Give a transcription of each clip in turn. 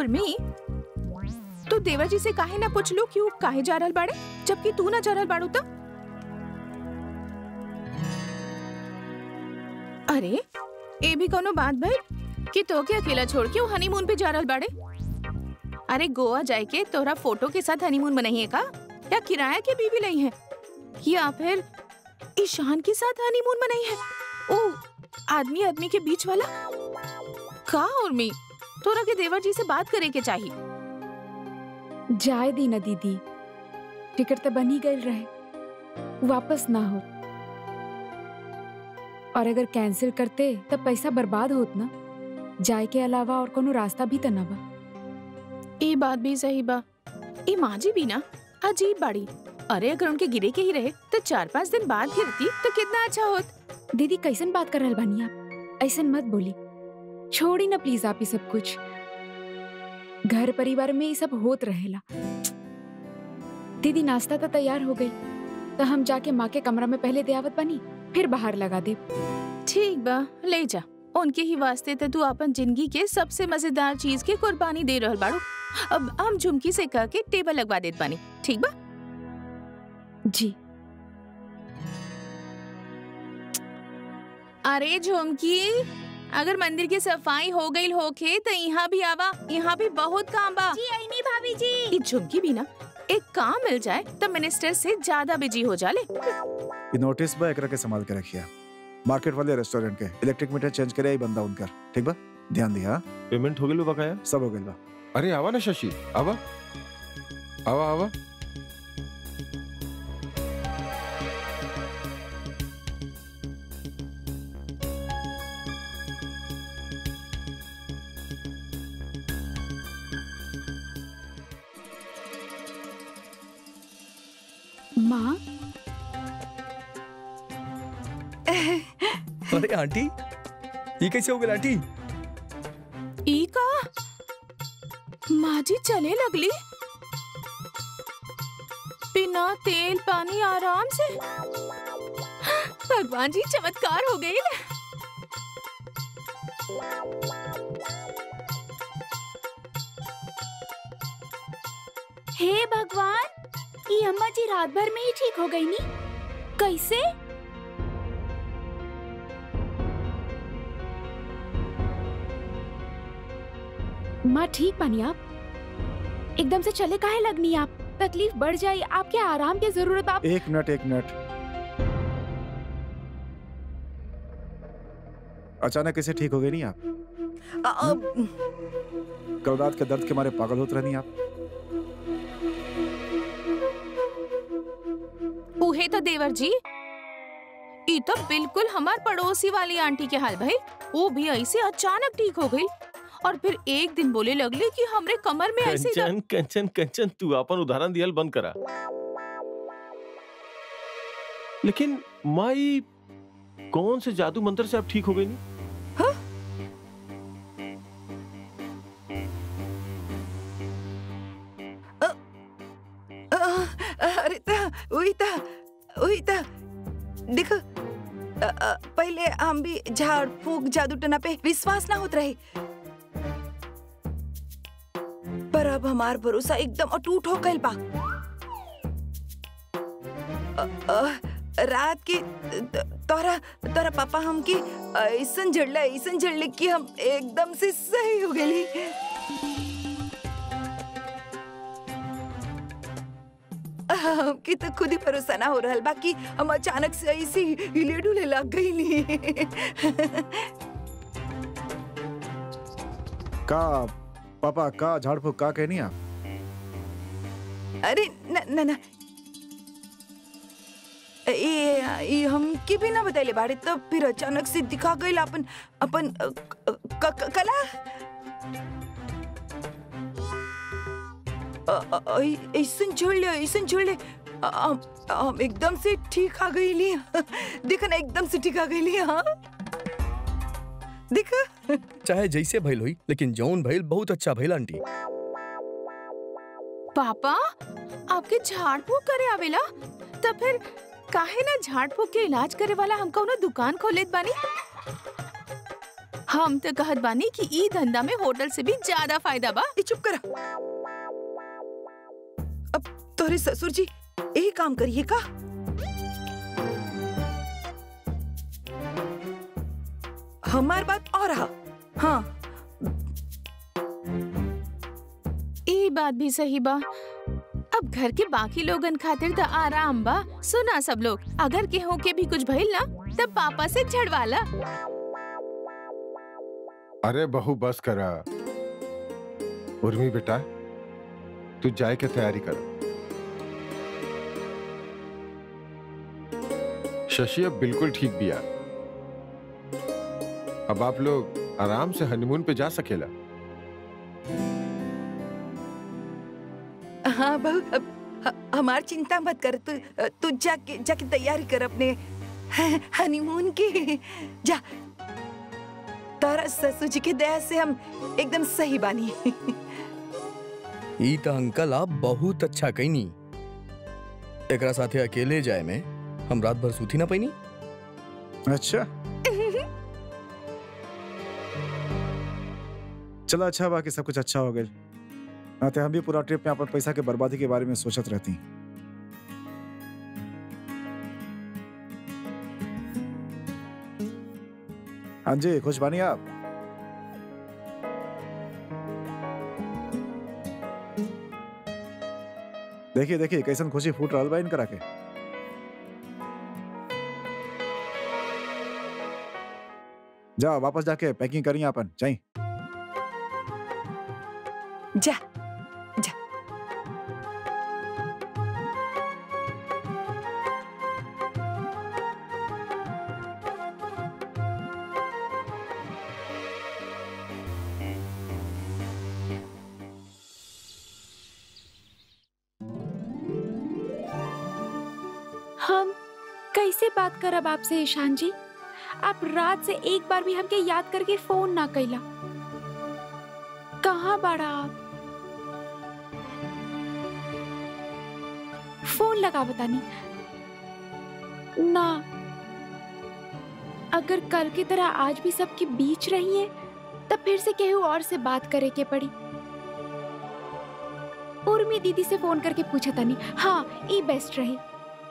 उर्मी, तो देवर जी से काहे ना पूछ लो कि वो काहे जा रहल बाड़े, जबकि तू ना जा रहल बाड़ू तो? अरे ए भी कोनो बात भाई कि तो के अकेला छोड़ के वो हनीमून पे जा रहल बाड़े? अरे गोवा जाए के तोरा फोटो के साथ हनीमून बनाई है का, या किराया के बीवी लाई है, या फिर ईशान के साथ हनीमून बनाई है? ओ आदमी आदमी के बीच वाला का? उर्मी, तोरा के देवर जी से बात करे के चाहिए। जाए दी ना दीदी, टिकट तो बन ही गई रहे, वापस ना हो, और अगर कैंसिल करते तब पैसा बर्बाद होत ना, जाए के अलावा और कोनो रास्ता भी तो ना बा। ये बात भी सही बा। ये माँ जी भी ना अजीब बाड़ी। अरे अगर उनके गिरे के ही रहे तो 4-5 दिन बाद गिरती तो कितना अच्छा होत। दीदी कैसन बात कर रहल बानी आप, ऐसन मत बोली, छोड़ी ना प्लीज आप ये सब कुछ। घर परिवार में ये सब होत रहेला। दीदी नाश्ता तो तैयार हो गई, तो हम जाके माँ के कमरा में पहले दे आवत बनी, फिर बाहर लगा दे। ठीक बा, ले जा। उनके ही वास्ते तो तू अपन जिंदगी के सबसे मजेदार चीज के कुर्बानी दे रहल बाड़ू। अब हम झुमकी से कह के टेबल लगवा देत बानी, ठीक बा? जी। अरे झुमकी, अगर मंदिर की सफाई हो गई होके तो यहाँ भी आवा, यहाँ भी बहुत काम बा। जी आईनी भाभी जी। ये झुमकी भी ना एक काम मिल जाए तो मिनिस्टर से ज्यादा बिजी हो जाले। ये नोटिस बा एकरा के संभाल के रखिया। मार्केट वाले रेस्टोरेंट के इलेक्ट्रिक मीटर चेंज करे ही बंदा उनकर, ठीक बा? ध्यान दिया। पेमेंट हो गई बकाया? सब हो गई बा। अरे आवा ना शशि, आवा आवा आवा। माँ, अरे आंटी, ये कैसे हो गया आंटी? ई का माँ जी चले लगली बिना तेल पानी आराम से। भगवान जी चमत्कार हो गई। हे भगवान, ये अम्मा जी रात भर में ही ठीक हो गई नी? कैसे? माँ ठीक बानी आप? एकदम से चले काहे लगनी आप? तकलीफ बढ़ जाए, आपके आराम की जरूरत। आप एक मिनट अचानक कैसे ठीक हो गई नहीं आप? कल रात के दर्द के मारे पागल होते रहनी आप। उहे तो देवर जी, ये तो बिल्कुल हमार पड़ोसी वाली आंटी के हाल भाई। वो भी ऐसे अचानक ठीक हो गई और फिर एक दिन बोले लगले कि हमरे कमर में ऐसे कंचन कंचन कंचन, तू अपन उदाहरण दियल बंद करा। लेकिन माई कौन से जादू मंत्र से आप ठीक हो गई नहीं? हाँ? अरे वही था देखो, पहले हम भी झाड़ फूक जादू टना पे विश्वास ना होत रहे, पर अब हमार भरोसा एकदम अटूट हो गइल बा। रात के तोरा पापा हमके ऐसन जड़ले कि हम एकदम से सही हो गई। हमके तो खुद ही भरोसा ना हो रहा बा कि हम अचानक से ऐसे हिले डुले लग गई। का पापा का झाड़ फूक का कहनी आप? अरे न ये हमके भी ना बताइले बाड़े, तब फिर अचानक से दिखा गई अपन कला। ऐसन छोड़ ले हम एकदम से ठीक आ गई ली। देखा ना, एकदम से ठीक आ गई ली। हाँ देखा, चाहे जैसे भइल होई, लेकिन जौन भइल बहुत अच्छा भइल आंटी। पापा आपके झाड़ फूक करे आवेला, तो फिर काहे ना झाड़ फूक के इलाज करे वाला हमका उन्हें दुकान खोलेत बानी। हम तो कहत बानी कि ई धंधा में होटल से भी ज्यादा फायदा बा। ए चुप करा। अब तोरे ससुर जी यही काम करिए का? हमार बात और रहा। हाँ ई बात भी सही बा। अब घर के बाकी लोगन खातिर तो आराम बा। सुना सब लोग, अगर केहू के भी कुछ भइल ना तब पापा से झड़वाला। अरे बहू बस करा। उर्मी बेटा तू जाए के तैयारी कर। शशि अब बिल्कुल ठीक भी आ। अब आप लोग आराम से हनीमून पे जा सकेला। हाँ बहू, अब हमार चिंता मत कर। तू जाके तैयारी कर अपने हनीमून की। जा, तारा ससुर जी की दया से हम एकदम सही बानी। ई त अंकल आप बहुत अच्छा कईनी। एकरा साथे अकेले जाए में हम रात भर सूती ना पैनी। अच्छा चलो, अच्छा बाकी सब कुछ अच्छा हो गया। नाते हम भी पूरा ट्रिप में अपन पैसा के बर्बादी के बारे में सोचत रहती। हाँ जी, खुश बानी आप? देखिए देखिए कैसन खुशी फूट रहा बा इनकरा के। जाओ वापस जाके पैकिंग करिए अपन। जाइए। जा जा। हम कैसे बात करब आपसे ईशान जी? आप रात से एक बार भी हमके याद करके फोन ना कैला। कहाँ बाड़ा आप? फोन लगा बतानी ना। अगर कल की तरह आज भी सबके बीच रही है तब फिर से केहू और से बात करे के पड़ी। उर्मी दीदी से फोन करके पूछा तानी। हाँ, ये बेस्ट रही।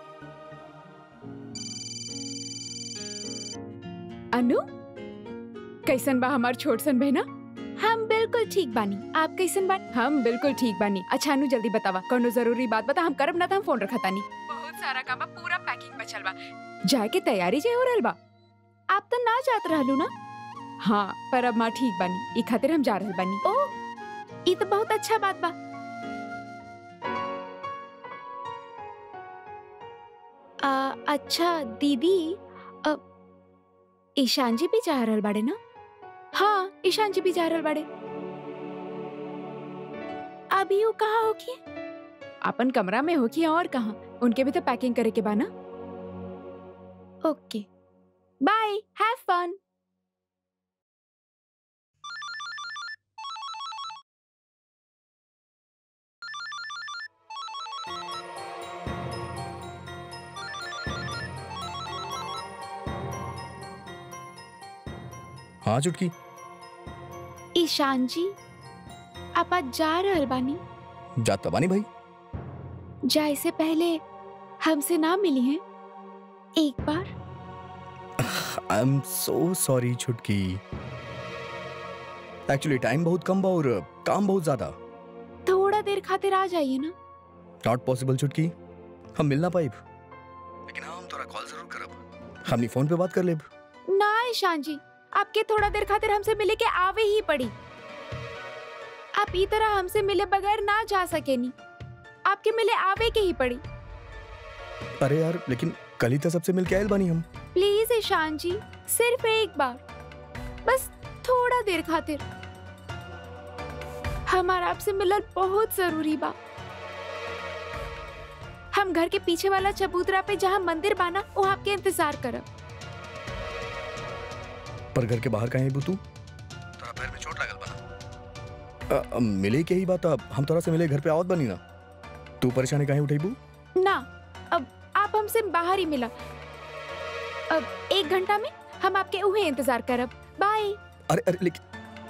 अनु, कैसन बा हमार छोट सन बहना? हम बिल्कुल ठीक बानी। आप कैसन बानी? हम बिल्कुल ठीक बानी। अच्छा अनु, जल्दी बतावा, कोनो जरूरी बात बता। हम करब ना था, हम फोन रखा तानी। बहुत सारा काम बा, पूरा पैकिंग बचल बा। जाए के तैयारी जे हो रहल बा। आप तो ना जात रहलू ना? हाँ, पर अब माँ ठीक बानी, ई खातिर हम जा रहल बानी। ओह, ई तो बहुत अच्छा बात बा। अच्छा दीदी, ईशान जी भी जा रहल बाड़े ना? हाँ, ईशान जी भी जा रहल बाड़े। अभी वो कहाँ होगी? अपन कमरा में होगी और कहाँ? उनके भी तो पैकिंग करे के बा ना। Okay, bye, have fun. हाँ चुटकी। ईशान जी, आप आज जा रहल बानी? जाता बानी भाई। जाए से पहले हमसे ना मिली हैं एक बार? I am so sorry Chutki. Actually time बहुत कम बा और काम बहुत ज्यादा। थोड़ा देर खातिर आ जाइए ना। नॉट पॉसिबल छुटकी, हम मिल ना पाइब। लेकिन हाँ, हम तोरा कॉल जरूर करब। हमनी फोन पे बात कर लेब। ना ईशान जी, आपके थोड़ा देर खातिर हमसे मिले के आवे ही पड़ी। आप ई तरह हमसे मिले बगैर ना जा सकेनी। आपके मिले आवे के ही पड़ी। अरे यार, लेकिन कल ही तो सबसे मिल के आयल बानी हम। प्लीज ईशान जी, सिर्फ एक बार, बस थोड़ा देर खातिर। हमारा आपसे मिलना बहुत जरूरी बा। हम घर के पीछे वाला चबूतरा पे जहाँ मंदिर बाना, वहाँ आपके इंतजार करब। पर घर के बाहर कहीं तू? तोरा पैर में चोट लागल बना। मिले के ही बात, हम तोरा से मिले घर पे आवत बनी ना। तू परेशानी काहे उठेबू? ना, अब आप हमसे बाहर ही मिला। अब 1 घंटा में हम आपके उहे इंतजार करब। बाय। अरे अरे लेकिन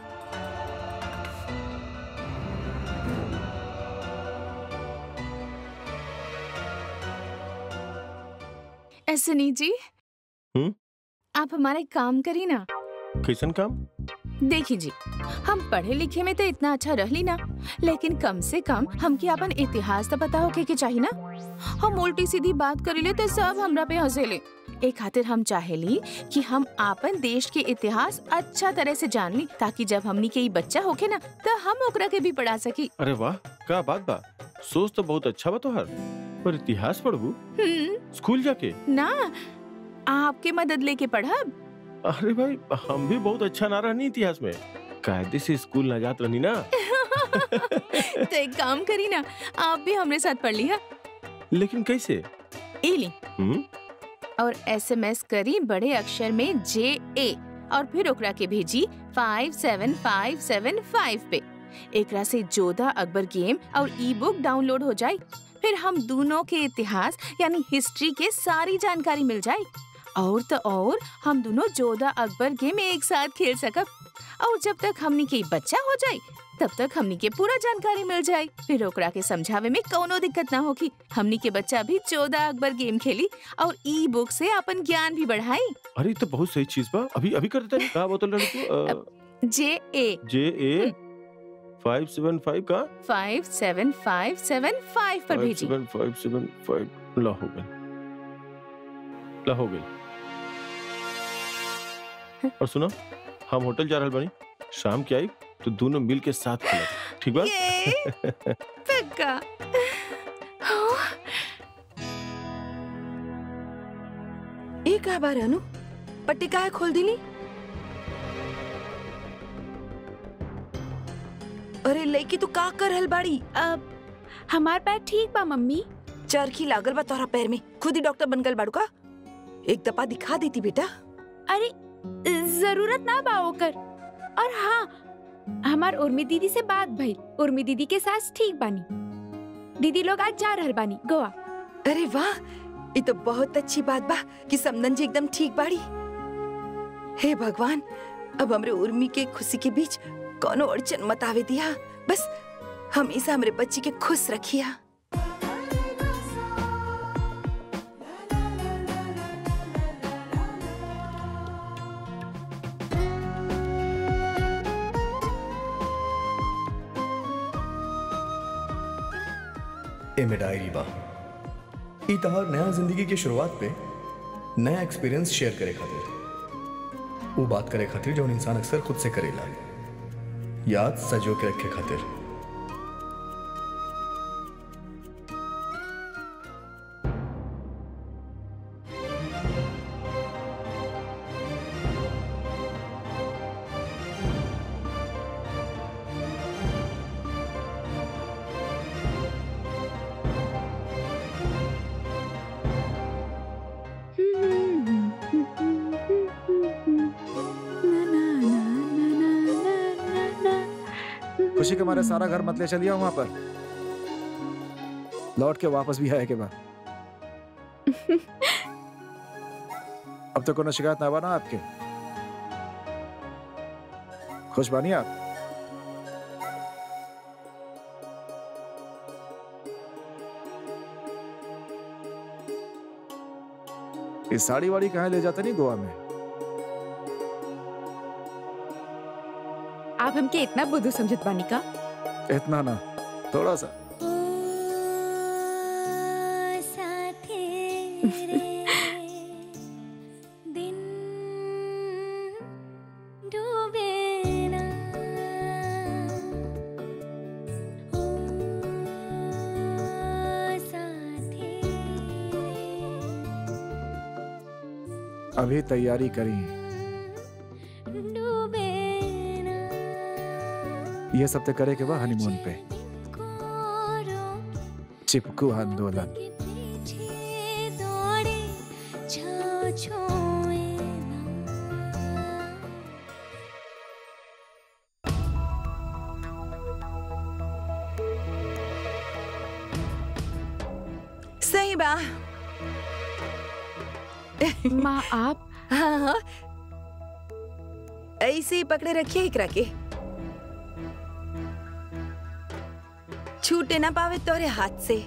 सनी जी, आप हमारा एक काम करी ना। कैसन काम? देखिए जी, हम पढ़े लिखे में तो इतना अच्छा रह ली ना, लेकिन कम से कम हमके अपन इतिहास तो पता होके के चाहिए ना। हम उल्टी सीधी बात करीले तो सब हमरा पे हंसेले। एक खातिर हम चाहेली कि हम अपन देश के इतिहास अच्छा तरह से जान ली, ताकि जब हमनी के बच्चा होके ना तो हम ओकरा के भी पढ़ा सकी। अरे वाह, क्या बात बा। सोच तो बहुत अच्छा बा तोहर, पर इतिहास पढ़बू स्कूल जाके ना, आपके मदद लेके पढ़ब। अरे भाई, हम भी बहुत अच्छा ना रहनी इतिहास में, कायदे से स्कूल ना जात रहनी ना। तो एक काम करी ना, आप भी हमारे साथ पढ़ लिया। लेकिन कैसे? इली और SMS करी बड़े अक्षर में JA और फिर ओकरा के भेजी 57575 पे। एकरा से जोधा अकबर गेम और ई-बुक डाउनलोड हो जाए। फिर हम दोनों के इतिहास यानी हिस्ट्री के सारी जानकारी मिल जाए। और तो और हम दोनों जोधा अकबर गेम एक साथ खेल सकब। और जब तक हमनी के बच्चा हो जाए तब तक हमनी के पूरा जानकारी मिल जाए। फिर ओकरा के समझावे में कोनो दिक्कत ना होगी। हमनी के बच्चा भी जोधा अकबर गेम खेली और ई-बुक से अपन ज्ञान भी बढ़ाई। अरे तो बहुत सही चीज बा। अभी कर देते हैं। कहाँ बोतल लड़की? JA 575 का 57575 पर भेजी। 57575 ला हो गई। और सुनो, हम होटल जा रहल बानी, शाम के आई तो दोनों मिल के साथ खेला, ठीक बा? पक्का। एक बार अनु पट्टी काहे खोल दिली? अरे लड़की तू का कर रहल बाड़ी? अब हमार पैर ठीक बा मम्मी। चरखी लागल बा तोहरा पैर में, खुद ही डॉक्टर बन गल बाड़ू का? एक दफा दिखा देती बेटा। अरे जरूरत ना बा ओकर। और हाँ, हमार उर्मी दीदी से बात भइल। उर्मी दीदी के सास ठीक बानी। दीदी लोग आज जा रहल बानी गोवा। अरे वाह, ये तो बहुत अच्छी बात बा कि समदन जी एकदम ठीक बाड़ी। हे भगवान, अब हमरे उर्मी के खुशी के बीच कोनो अड़चन मत आवे दिया। बस हमेशा हमरे बच्ची के खुश रखिया। एमे डायरी बा। ई तहार नया जिंदगी की शुरुआत पे नया एक्सपीरियंस शेयर करे खातिर, वो बात करे खातिर जो इंसान अक्सर खुद से करेला, याद सजो के रखे खातिर। खुशी के मारे सारा घर मत ले चलिए वहां पर, लौट के वापस भी आए के बाद। अब तो कोनो शिकायत ना बना आपके? खुश बानी आप? ये साड़ी वाड़ी कहाँ ले जाते नहीं गोवा में? आप हमके इतना बुद्धू समझत बानी का? इतना ना, थोड़ा सा। अभी तैयारी करी, ये सब तो करे के बाद हनीमून पे चिपकू आंदोलन। सही बा। माँ आप हाँ हाँ, ऐसे ही पकड़े रखिए एकरा के, छूटे ना पावे तोरे हाथ से।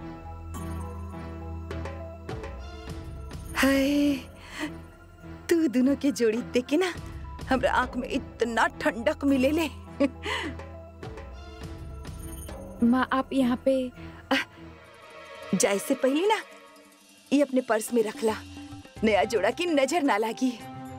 हाय, तू दोनों के जोड़ी देख के ना हमरा आंख में इतना ठंडक मिले ले। माँ आप यहाँ पे जाए से पहले ना ये अपने पर्स में रखला, नया जोड़ा की नजर ना लगी।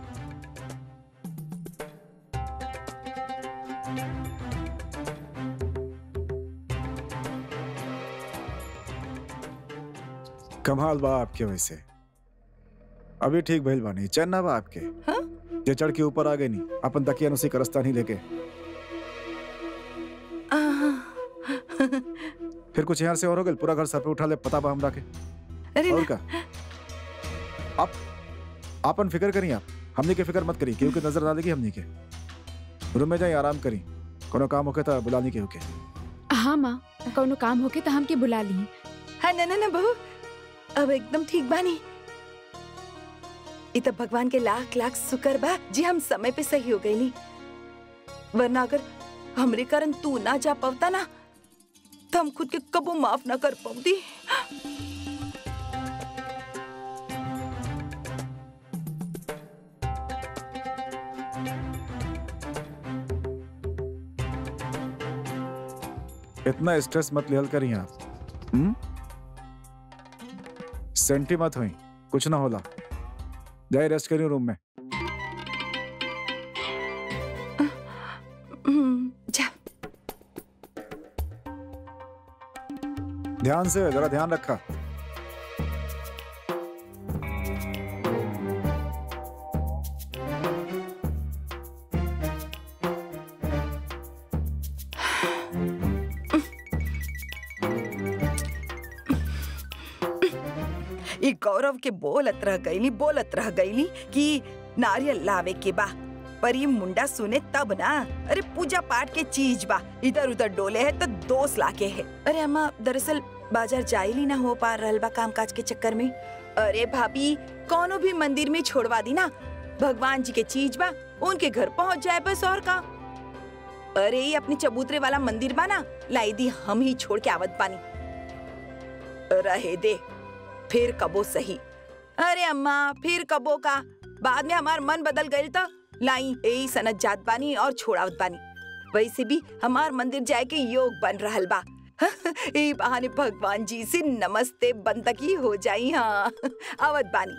कमाल बा आपके वैसे, अभी ठीक भइल बानी, चैन ना बा आपके। हाँ? जे चढ़ के ऊपर आ गए नी अपन तकिया नुसी का रास्ता नहीं लेके। फिर कुछ यहाँ से और हो गए, पूरा घर सर पे उठा ले, पता बा हमरा के। अरे और ना, का आप आपन फिक्र करी, आप हमनी के फिक्र मत करी, क्योंकि नजर ना लगी हमनी के। रूम में जाई आराम करी, कोनो काम होके तो बुलानी के होके। हाँ माँ, कोनो काम होके तो हमके बुला ली। हाँ ना ना ना बहू, अब एकदम ठीक बानी। इत भगवान के लाख लाख शुक्र बा जी हम समय पे सही हो गई नी, वरना अगर हमरे कारण तू ना जा पावता ना तो हम खुद के कबो माफ ना कर पाती। इतना स्ट्रेस मत लिहल करी आप। सेंटी मत हुई, कुछ ना होला। जाए रेस्ट करी रूम में। जा, ध्यान से, जरा ध्यान रखा। ये गौरव के बोलत रह गईली कि नारियल लावे के बा, पर ये मुंडा सुने तब ना। अरे पूजा पाठ के चीज बा, इधर उधर डोले है तो दोस्त लाके है। अरे अम्मा दरअसल बाजार जाइली ना हो पा रहल बा काम काज के चक्कर में। अरे भाभी कोनो भी मंदिर में छोड़वा दी ना, भगवान जी के चीज बा, उनके घर पहुंच जाए बस, और का। अरे ये अपने चबूतरे वाला मंदिर बा ना, लाई दी हम ही छोड़ के आवत पानी। रहे दे, फिर कबो सही। अरे अम्मा फिर कबो का, बाद में हमार मन बदल गईल तो लाई यही सनत जात बानी और छोड़ावत बानी। वैसे भी हमार मंदिर जाए के योग बन रहल बा। ए बहाने भगवान जी से नमस्ते बंदगी हो जाई। हाँ आवत बानी।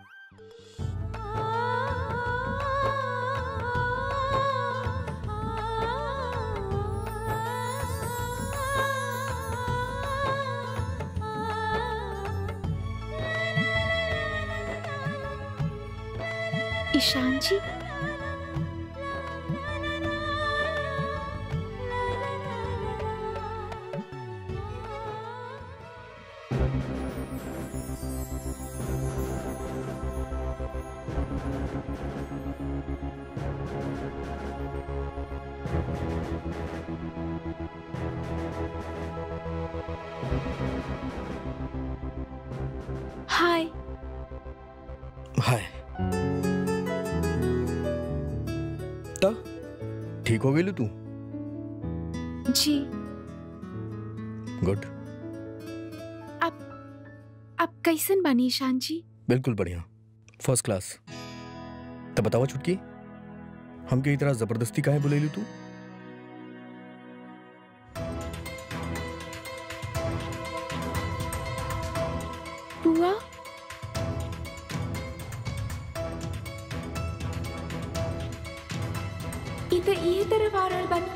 ईशान जी, हाय। हाय, ता ठीक हो गई तू? जी। गुड। आप कैसन बानी ईशान जी? बिल्कुल बढ़िया, फर्स्ट क्लास। तब बतावा छुटकी, हमके इतना जबरदस्ती काहे बुलैली तू? बुआ, इधर ये तरफ आ रहल बानी।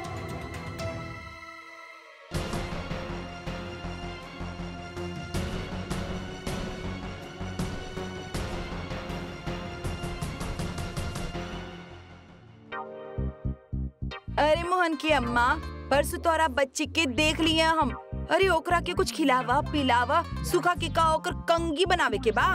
अरे मोहन की अम्मा, परसों तोरा बच्ची के देख लिए हम। अरे ओकरा के कुछ खिलावा पिलावा, सूखा के का ओकर कंगी बनावे के बा।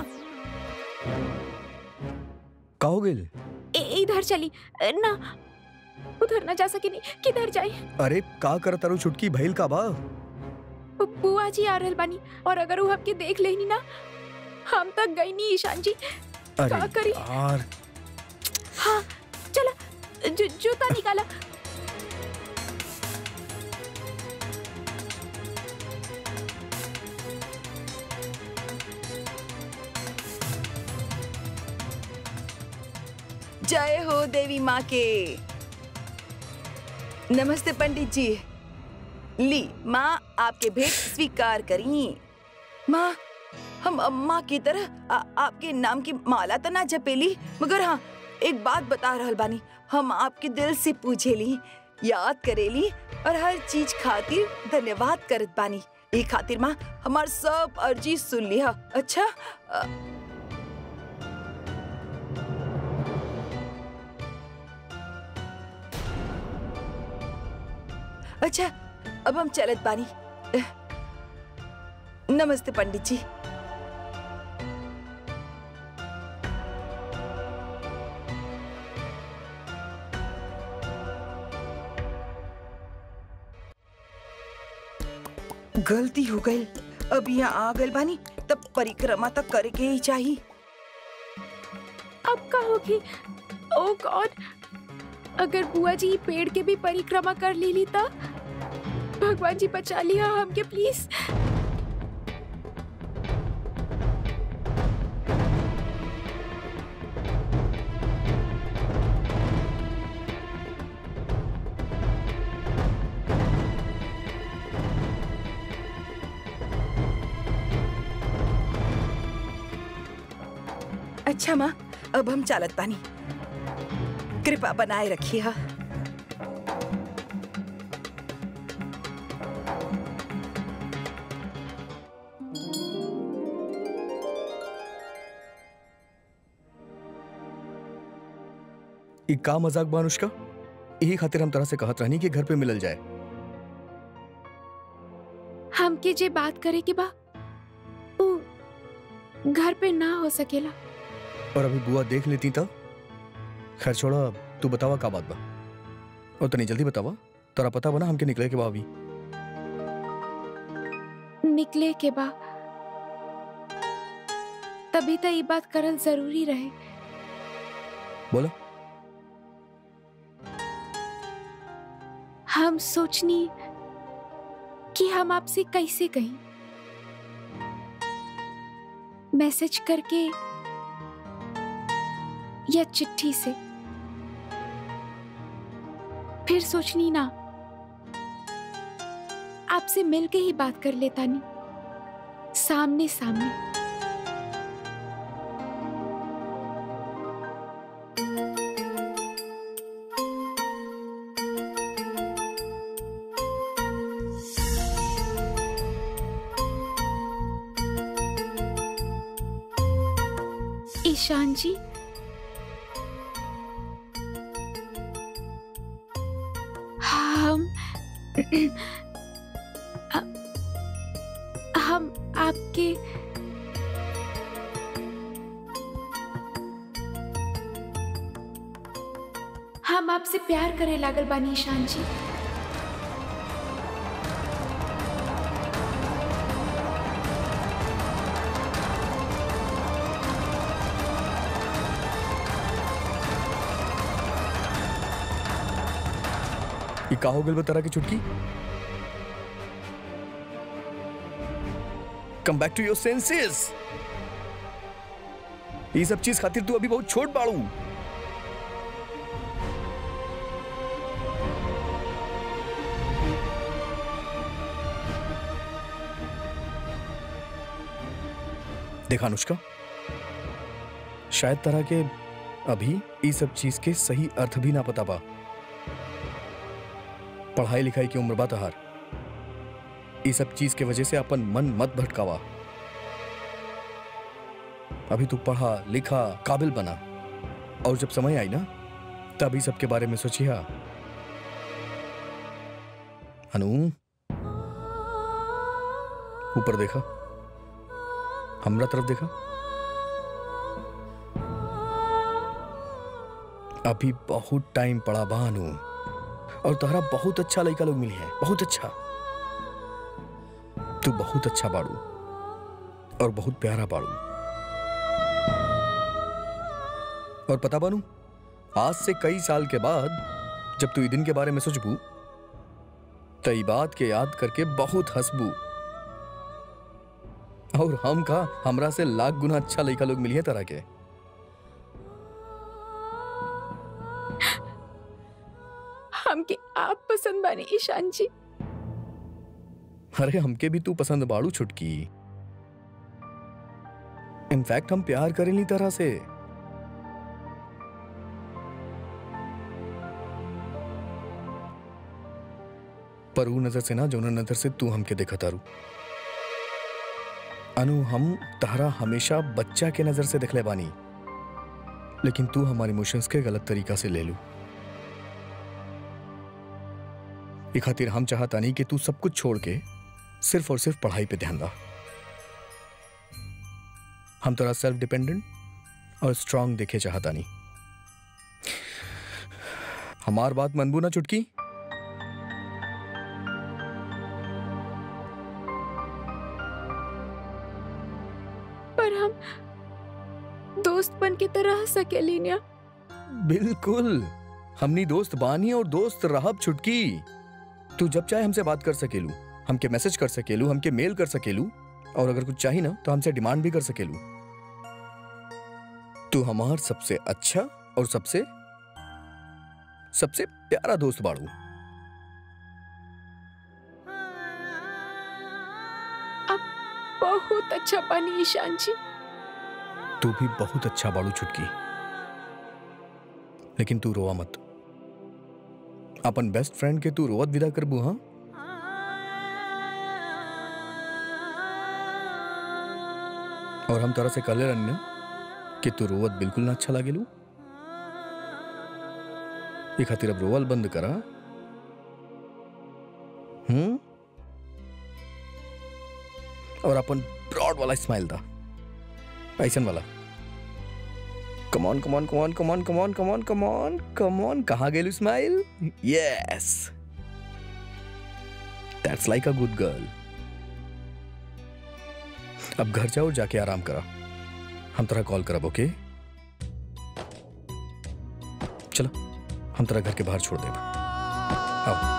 का हो गेल? इधर चली ना, उधर ना जा सके, नहीं किधर जाए? अरे का कर तारू छुटकी, भइल का बा? बुआ जी आ रहल बानी, और अगर वो हमके देख लेनी ना, हम तक गई नहीं ईशान जी। अरे का करी? यार, हाँ चला जूता निकाला। जय हो देवी माँ के। नमस्ते पंडित जी। ली माँ आपके भेंट स्वीकार करी। माँ हम अम्मा की तरह आपके नाम की माला तो ना जपेली, मगर हाँ एक बात बता रहल बानी, हम आपके दिल से पूछेली, याद करेली और हर चीज खातिर धन्यवाद करत बानी। ई खातिर माँ हमार सब अर्जी सुन लिया। अच्छा अच्छा अब हम चलत बानी। नमस्ते पंडित जी। गलती हो गई, अब यहाँ आ गए बानी तब परिक्रमा तक करे के ही चाहिए। अब का होगी? ओ गॉड, अगर बुआ जी पेड़ के भी परिक्रमा कर ली तो भगवान जी बचा लिया हमके प्लीज। अच्छा माँ अब हम चालत पानी, कृपा बनाए रखिए। हाँ एक का मजाक बा अनुष्का, यही खातिर हम तरह से कहत रहनी कि घर पे मिलल जाए। हमके जे बात करे के बा उ घर पे ना हो सकेला। और अभी बुआ देख लेती तब। खैर छोड़ा, तू बतावा का बात बा, और तनी जल्दी बतावा, तोरा पता बना हमके निकले के बा अभी। निकले के बा तभी तो ये बात करल जरूरी रहे। बोलो। हम सोचनी कि हम आपसे कैसे कहें, मैसेज करके या चिट्ठी से। फिर सोचनी ना, आपसे मिलके ही बात कर लेता नहीं, सामने सामने। ईशान जी, हम आपके हम आपसे प्यार करे लागल बानी ईशान जी। ये का हो गल बा तरह की Chutki? Come back to your senses. ये सब चीज खातिर तू अभी बहुत छोट बाड़ू। देखा अनुष्का, शायद तरह के अभी ये सब चीज के सही अर्थ भी ना पता बा। पढ़ाई लिखाई की उम्र बा तहार, ये सब चीज के वजह से अपन मन मत भटकावा। अभी तू पढ़ा लिखा काबिल बना, और जब समय आई ना तब ही सबके बारे में सोचिया। अनु, ऊपर देखा, हमरा तरफ देखा। अभी बहुत टाइम पड़ा बा अनु, और तोहरा बहुत अच्छा लड़का लोग मिली है, बहुत अच्छा। तू बहुत अच्छा बाड़ू और बहुत प्यारा बाड़ू। और पता बानू, आज से कई साल के बाद जब तू ई दिन के बारे में सोचबू तो ई बात के याद करके बहुत हंसबू। और हम का हमरा से लाख गुना अच्छा लड़का लोग मिली है तरह के। हमके आप पसंद बानी ईशान जी। अरे हमके भी तू पसंद बाड़ू छुटकी। इनफैक्ट हम प्यार करेली तरह से। पर ऊ नजर से ना जो नजर से तू हमके देखा तारू अनु, हम तारा हमेशा बच्चा के नजर से देखले बानी, लेकिन तू हमारे इमोशंस के गलत तरीका से ले लू। ई खातिर हम चाहता नहीं कि तू सब कुछ छोड़ के सिर्फ और सिर्फ पढ़ाई पे ध्यान दा। हम तोरा सेल्फ डिपेंडेंट और स्ट्रांग देखे चाहता नहीं। हमार बात मनबू ना चुटकी? पर हम दोस्त बन के तो रह सकेली ना? बिल्कुल, हमनी दोस्त बानी और दोस्त रहब छुटकी। तू जब चाहे हमसे बात कर सकेलू, हमके मैसेज कर सकेलू, हमके मेल कर सकेलू, और अगर कुछ चाहिए ना तो हमसे डिमांड भी कर सकेलू। तू हमार सबसे अच्छा और सबसे प्यारा दोस्त बाड़ू। बहुत अच्छा बानी ईशान जी। तू भी बहुत अच्छा बाड़ू छुटकी, लेकिन तू रोवा मत। अपन बेस्ट फ्रेंड के तू रोवत विदा करबू? हाँ, और हम तरह से कहले रहनी ना कि तू रोवत बिल्कुल ना अच्छा लागेलू। ये खातिर अब रोवल बंद करा। और अपन ब्रॉड वाला स्माइल दा, ऐसन वाला। Come on come on come on come on come on come on come on come on, कहाँ गेलू smile? Yes, that's like a good girl. अब घर जाओ, जाके आराम करा। हम तेरा कॉल करब, ओके? चलो, हम तेरा घर के बाहर छोड़ देब। आओ।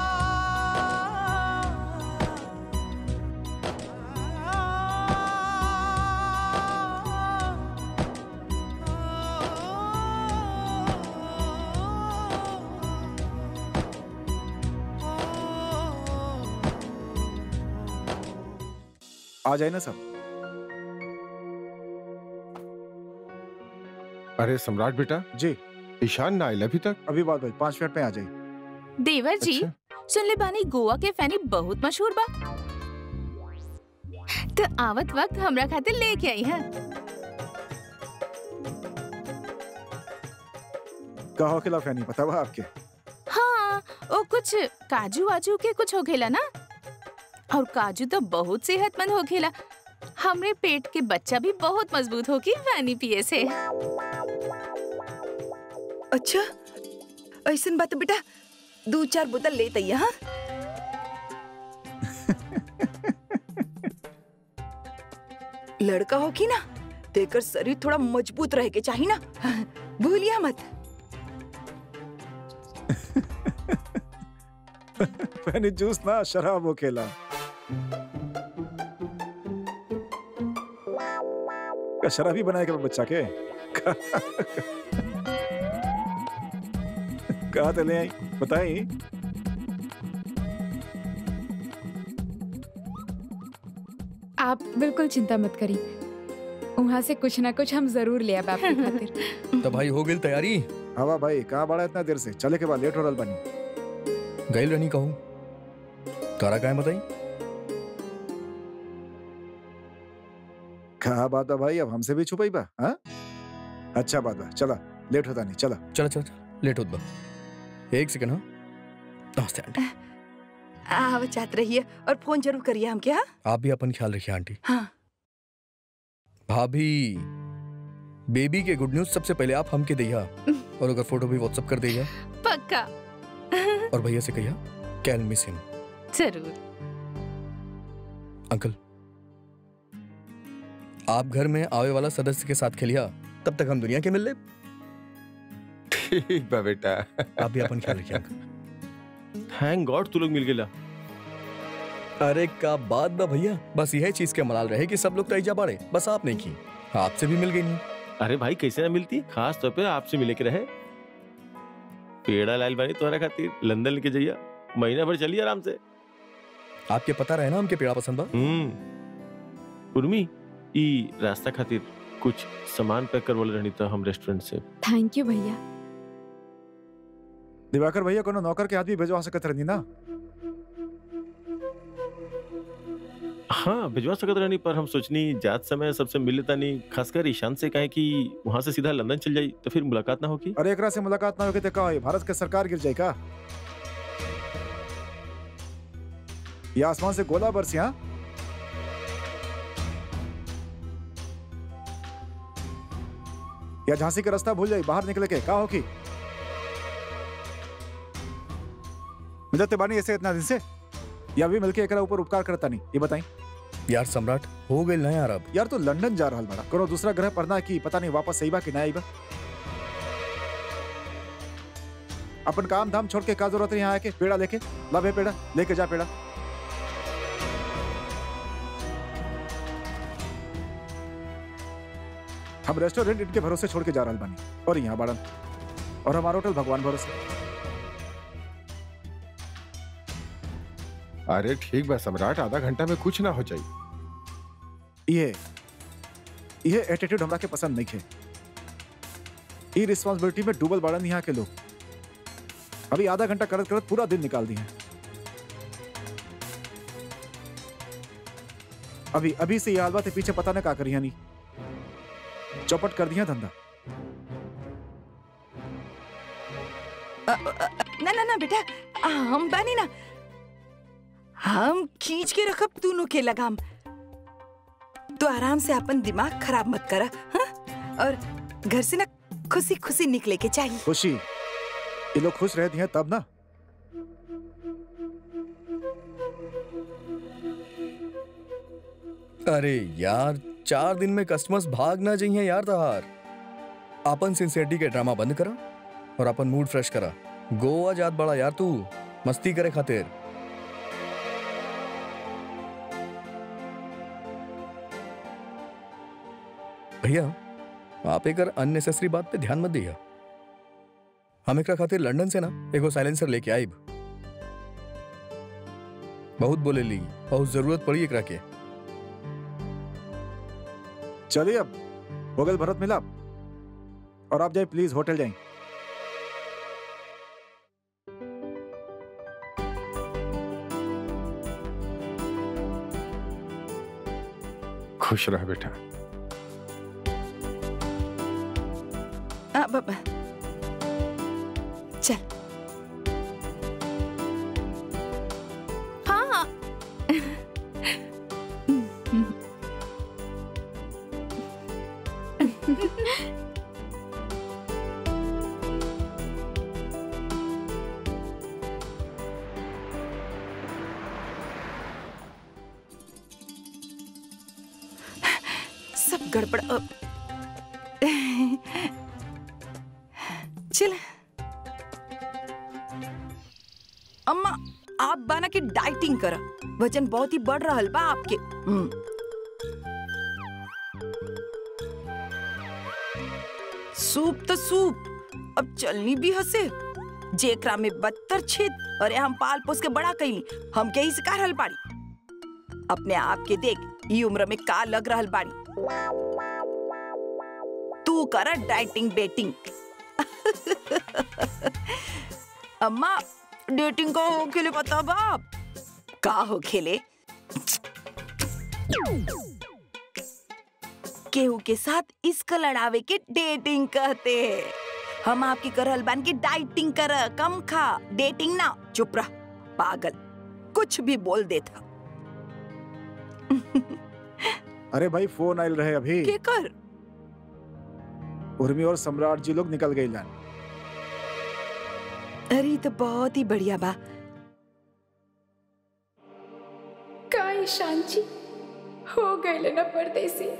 आ जाए ना सब। अरे सम्राट बेटा, जी ईशान ना आइल अभी तक? अभी बात भाई 5 मिनट में आ जाए। देवर जी, अच्छा। सुन ले बानी गोवा के फैनी बहुत मशहूर बा, तो आवत वक्त हमरा खातिर लेके आई है। कहो खिला फैनी पता हुआ आपके? हाँ, वो कुछ काजू वाजू के कुछ हो खेला ना, और काजू तो बहुत सेहतमंद हो खेला। हमरे पेट के बच्चा भी बहुत मजबूत होगी पानी पिए से। अच्छा, ऐसन बात बेटा, 2-4 बोतल ले तैया। हाँ, लड़का हो की ना, तेकर शरीर थोड़ा मजबूत रहे के चाहिए ना, भूलिया मत। फैनी जूस ना शराब हो खेला। शराबी बनाए के बच्चा के कहाँ ते ले आई बताई? आप बिल्कुल चिंता मत करिए, वहाँ से कुछ ना कुछ हम जरूर ले आब आपके खातिर। तो भाई हो गई तैयारी? हवा भाई कहाँ बड़ा इतना देर से? चले के बाद लेट हो रहा बनी। गैल रहनी कहूँ तारा का है बताई? कहा बात है भाई, अब हमसे भी छुपाई बा? हाँ, अच्छा बात है, चला लेट होता नहीं। चला चला चला चला, लेट होत बा। 1 सेकंड। हाँ, नमस्ते आंटी। आव चाहत रहिए और फोन जरूर करिए हमके। हाँ, आप भी अपन ख्याल रखिए आंटी। हाँ। भाभी, बेबी के गुड न्यूज सबसे पहले आप हमके दिया, और अगर फोटो भी व्हाट्सएप कर दिया। पक्का। और भैया से कहिया कैन मिस हिम। जरूर। अंकल, आप घर में आवे वाला सदस्य के साथ खेलिया, तब तक हम दुनिया के मिल ले। ठीक बा बेटा। आप भी अपन ख्याल रखिए अंकल। थैंक गॉड तू लोग मिल गेला। अरे का बात बा भैया, बस यह चीज के मलाल रहे कि सब लोग तैजा बाड़े, बस आप नहीं की, आपसे भी मिल गई नहीं। अरे भाई कैसे ना मिलती, खास तौर पे आपसे मिले के रहे। पेड़ा लाल बानी तुम्हारा खातिर लंदन लेके जाइया, महीना भर चलिए आराम से। आपके पता रहे ना हमके पेड़ा पसंद बा। उर्मी ई रास्ता खातिर कुछ सामान पैक करवाले रहनी था हम रेस्टोरेंट से। थैंक यू भैया। दिवाकर भैया कोनो नौकर के हाथ भी भेजवा सकत रहनी ना। हाँ भिजवा सकत रहनी, पर हम सोचनी जात समय सबसे मिल लेता नहीं, खासकर ईशान से कहे कि वहां से सीधा लंदन चल जाई तो फिर मुलाकात ना होगी। अरे एकरा से मुलाकात ना होगी तो का होई? भारत के सरकार गिर जाए का? ये आसमान से गोला बरसी हाँ? या झांसी का रास्ता भूल जाए बाहर निकले के का होगी? मिलते बानी ऐसे इतना दिन से, या भी मिलके एकरा ऊपर उपकार करता नहीं, ये बताई। यार सम्राट हो गई ना यार, अब यार तो लंदन जा रहा बड़ा, करो दूसरा ग्रह पर ना कि पता नहीं वापस सही बा कि ना आई बा। अपन काम धाम छोड़ के का जरूरत है यहाँ आके पेड़ा लेके? ला बे पेड़ा लेके जा पेड़ा। हम रेस्टोरेंट इनके भरोसे छोड़ के जा रहा बानी, और यहाँ बाड़न, और हमारा होटल भगवान भरोसे। अरे ठीक बा सम्राट, आधा घंटा में कुछ ना हो जाए। ये एटीट्यूड हमरा के पसंद नहीं है। ई रिस्पांसिबिलिटी में डूबल बाड़न यहाँ के लोग। अभी आधा घंटा करत करत पूरा दिन निकाल दिए। अभी अभी से ये हाल बात है, पीछे पता न का करी नहीं, चौपट कर दिया धंधा। ना ना ना बेटा, हम बानी ना, हम खींच के रखब दोनों के लगाम। तो आराम से अपन दिमाग खराब मत करा, हाँ? और घर से ना खुशी खुशी निकले के चाहिए। खुशी? ये लोग खुश रहती हैं तब ना। अरे यार 4 दिन में कस्टमर्स भाग ना जाइए यार तहार। अपन सिंसियरिटी के ड्रामा बंद करा और अपन मूड फ्रेश करा। गोवा जात बड़ा यार तू मस्ती करे खातिर। भैया आप एक अननेसेसरी बात पे ध्यान मत दिया। हम एक खातिर लंदन से ना एगो साइलेंसर लेके आइब। बहुत बोले ली, बहुत जरूरत पड़ी एकरा के। चलिए अब हो गल भरत मिला, और आप जाए प्लीज होटल जाए। खुश रह बेटा। बाबा चल। हाँ सब गड़बड़। चल अम्मा, आप बाना की डाइटिंग करा, वजन बहुत ही बढ़ रहा बा आपके। सूप तो सूप, अब चलनी भी हसे। जेकरा में 72 छेद, अरे हम पाल पोस के बड़ा कहीं, हम के ही शिकार हल बाड़ी। अपने आप के देख, ई उम्र में का लग रहल बाड़ी। तू करा डाइटिंग बेटिंग। अम्मा डेटिंग का हो खेले पता बाप का हो खेले? केहू के साथ इसका लड़ावे के डेटिंग कहते हैं। हम आपकी करहल बान की डाइटिंग कर, कम खा, डेटिंग ना। चुप रह पागल, कुछ भी बोल देता। अरे भाई फोन आयल रहे अभी। के कर? उर्मी और सम्राट जी लोग निकल गए लान। अरे तो बहुत ही बढ़िया बा। का ईशान जी हो गए ना परदेसी।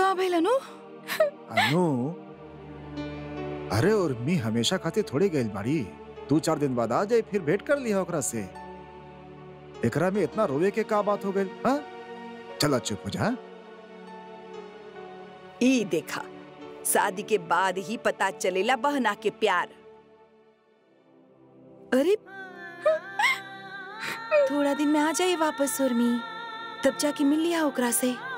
का भइल अनु? अनु, अरे उर्मी हमेशा खातिर थोड़ी गइल बाड़ी। 2-4 दिन बाद आ जाए, फिर भेंट कर लिया ओकरा से। एकरा में इतना रोवे के का बात हो गइल? हाँ, चला चुप हो जा। ई देखा, शादी के बाद ही पता चलेला बहना के प्यार। अरे थोड़ा दिन में आ जाए वापस उर्मी, तब जाके मिल लिया ओकरा से।